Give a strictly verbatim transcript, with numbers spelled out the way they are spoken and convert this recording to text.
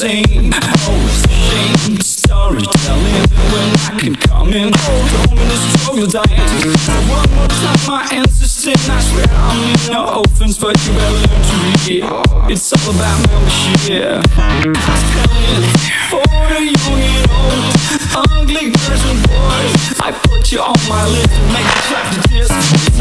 insane. Oh, it's a shame, storytelling when I can come in. Oh, home in the struggle dying. One more time, my ancestors, I swear I mean no offense, but you better learn to read it. It's all about membership. Telling for the young and old, ugly girls and boys, I put you on my list and make you clap to this.